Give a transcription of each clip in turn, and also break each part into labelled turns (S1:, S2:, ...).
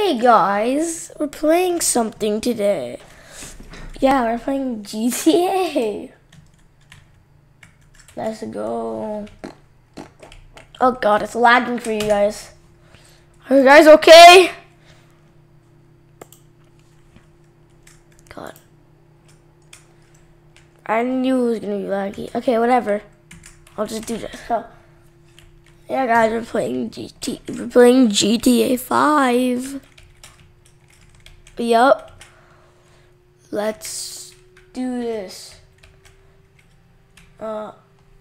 S1: Hey guys, we're playing something today. Yeah, we're playing GTA. Let's go. Oh god, it's lagging for you guys. Are you guys okay? God. I knew it was gonna be laggy. Okay, whatever. I'll just do this. So, yeah guys, we're playing GTA 5. Yup. Let's do this. Don't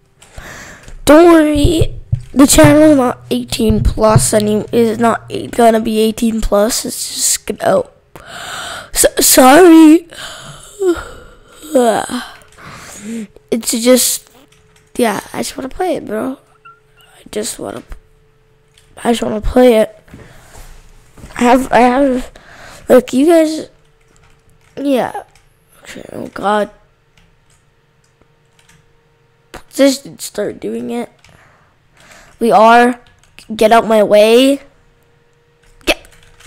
S1: worry, the channel is not 18 plus is not gonna be 18 plus. It's just gonna sorry. It's just, yeah, I just want to play it, bro. I just want to play it. I have, look, you guys, yeah. Okay, oh god. Just start doing it. We are. Get out my way. Get.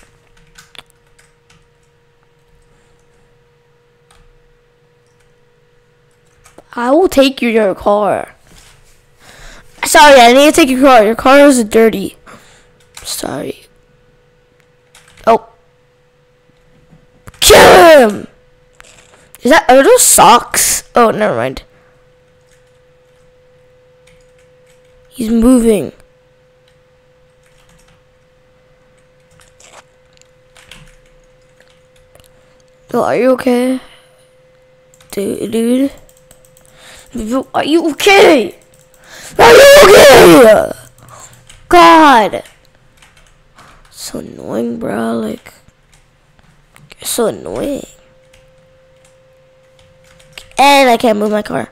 S1: I will take your car. Sorry, I need to take your car. Your car is dirty. Sorry. Oh. Kill him! Are those socks? Oh, never mind. He's moving. Oh, are you okay? Dude? Are you okay? Are you okay? God. So annoying, bro. Like, you're so annoying. And I can't move my car.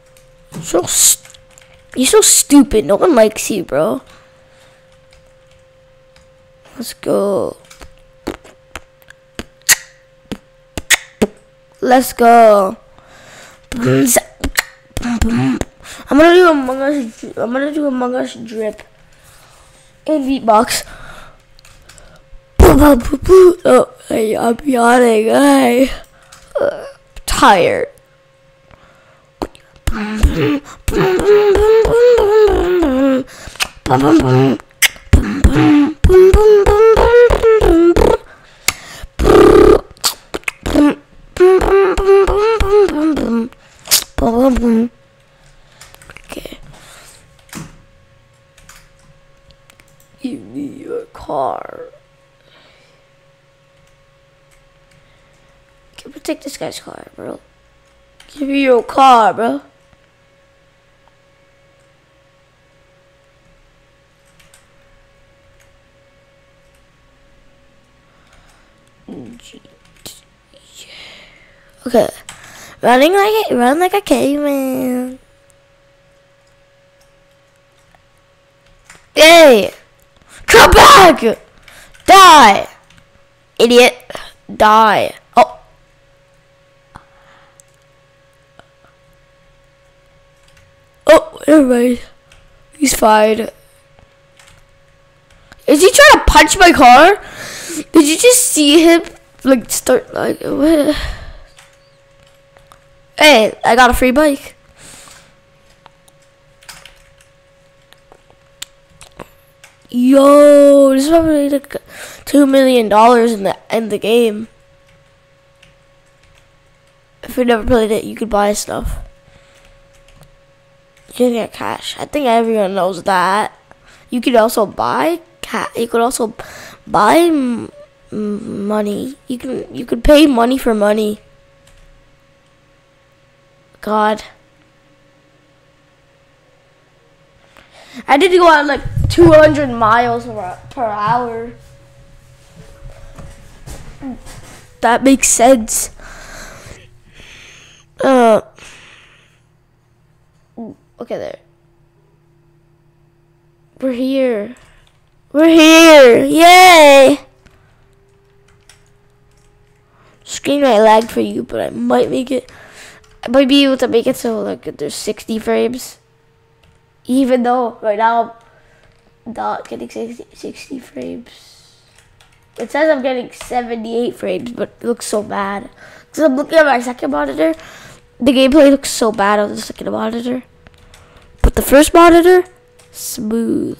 S1: You're so stupid. No one likes you, bro. Let's go. Let's go. I'm gonna do Among Us drip in beatbox. Oh, I'm yawning. Tired. Okay. Give me your car. Can we take this guy's car, bro? Give me your car, bro. Okay, run like a caveman. Hey, come back! Die, idiot! Die! Oh, never mind. He's fine. Is he trying to punch my car? Did you just see him like start like what? Hey, I got a free bike. Yo, this is probably like $2 million in the game. If you never played it, you could buy stuff. You can get cash. I think everyone knows that. You could also buy You could also buy money. You could pay money for money. God. I did go at like 200 miles per hour. That makes sense. Okay, there. We're here. We're here. Yay! Screen might lag for you, but I might be able to make it so like there's 60 frames. Even though right now I'm not getting 60 frames. It says I'm getting 78 frames, but it looks so bad. Because I'm looking at my second monitor. The gameplay looks so bad on the second monitor. But the first monitor, smooth.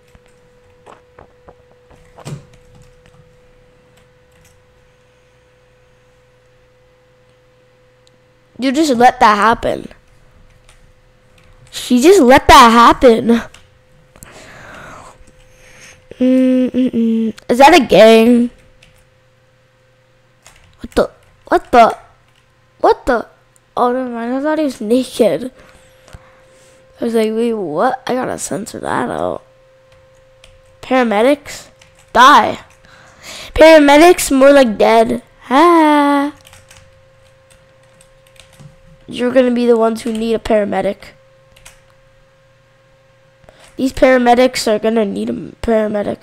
S1: You just let that happen. She just let that happen. Is that a gang? What the? Oh, never mind. I thought he was naked. I was like, wait, what? I gotta censor that out. Paramedics? Die. Paramedics? More like dead. Ah. You're gonna be the ones who need a paramedic. These paramedics are gonna need a paramedic.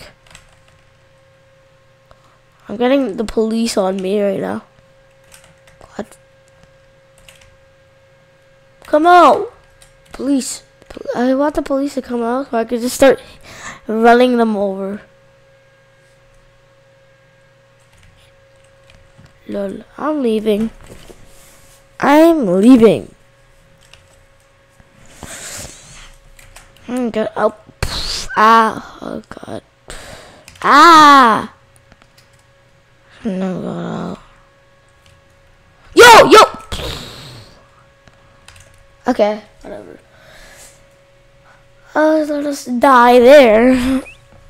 S1: I'm getting the police on me right now. What? Come out! Police. I want the police to come out so I can just start running them over. Lol. I'm leaving. I'm leaving. Get out. Ah. Oh god. Ah. No, God. Yo. Okay, whatever. Let us die there.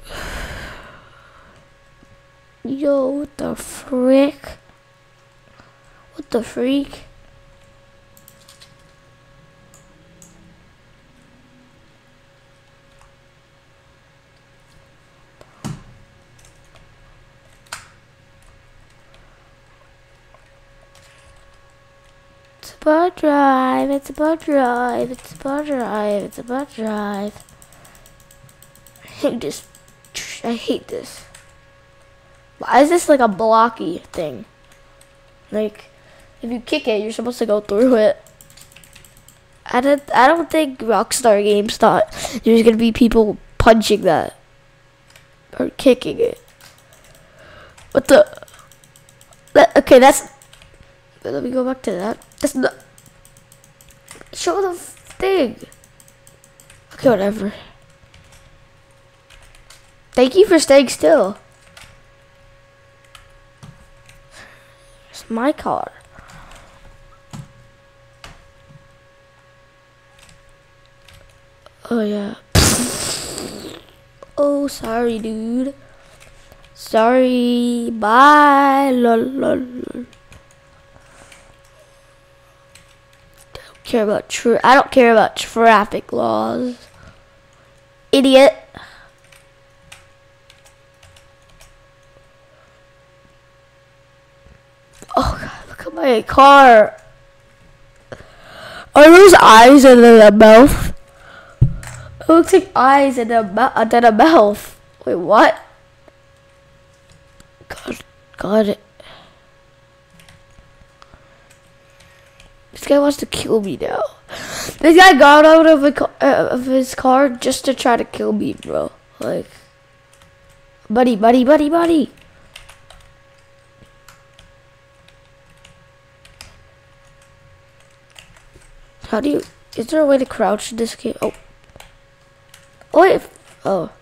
S1: Yo, what the frick? What the freak? It's about drive. I hate this. Why is this like a blocky thing? Like, if you kick it, you're supposed to go through it. I don't think Rockstar Games thought there's gonna be people punching that or kicking it. What the? Okay, that's. Let me go back to that. That's not. Show the thing. Okay, whatever. Thank you for staying still. It's my car. Oh yeah. Oh, sorry, dude. Sorry. Bye. Lol. I don't care about traffic laws. Idiot. Oh god, look at my car. Are those eyes and then a mouth? It looks like eyes and then a mouth. Wait, what? God. This guy wants to kill me now. This guy got out of his car just to try to kill me, bro. Like, buddy. How do you? Is there a way to crouch in this game? Oh. Oh wait. Oh.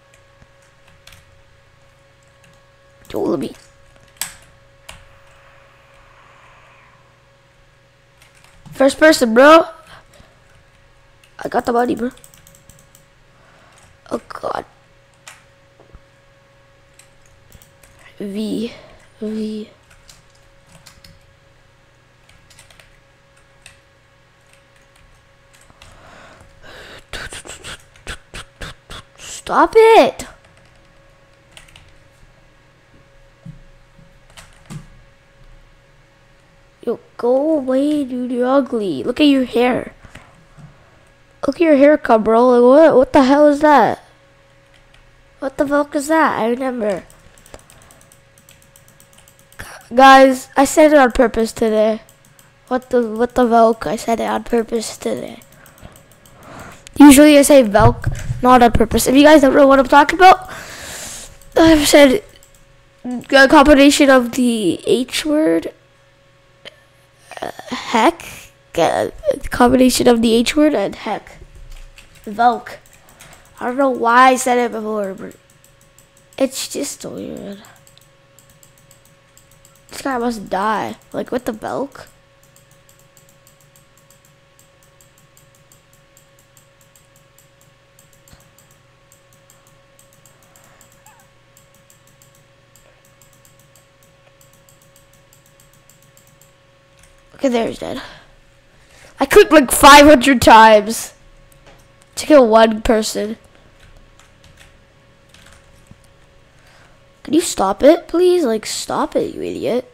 S1: Let me. First person, bro. I got the money, bro. Oh god. V. Stop it. Yo, go away, dude. You're ugly. Look at your hair. Look at your haircut, bro. Like, what the hell is that? What the fuck is that? I remember. Guys, I said it on purpose today. What the Velk? I said it on purpose today. Usually I say Velk, not on purpose. If you guys don't know what I'm talking about, I've said A combination of the H word, heck. Combination of the H word and heck. Velk. I don't know why I said it before, but it's just weird. This guy must die. Like, with the Velk? Okay, there he's dead. I clicked like 500 times to kill one person. Can you stop it, please? Like, stop it, you idiot.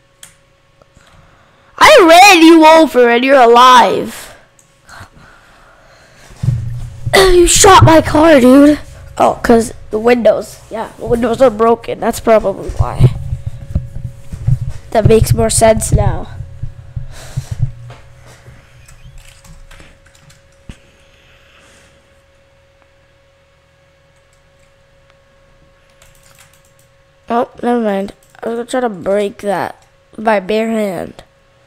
S1: I ran you over and you're alive. You shot my car, dude. Oh, because the windows. Yeah, the windows are broken. That's probably why. That makes more sense now. Oh, never mind. I was gonna try to break that with my bare hand.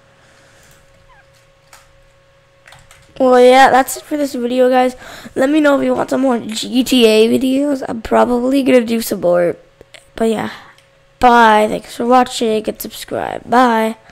S1: Well, yeah, that's it for this video, guys. Let me know if you want some more GTA videos. I'm probably gonna do some more. But yeah, bye. Thanks for watching and subscribe. Bye.